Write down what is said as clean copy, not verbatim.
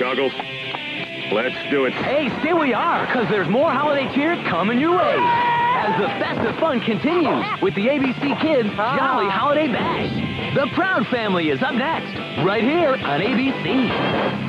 goggles? Let's do it. Hey, stay where you are, because there's more holiday cheer coming your way. As the festive fun continues with the ABC Kids Jolly Holiday Bash. The Proud Family is up next, right here on ABC.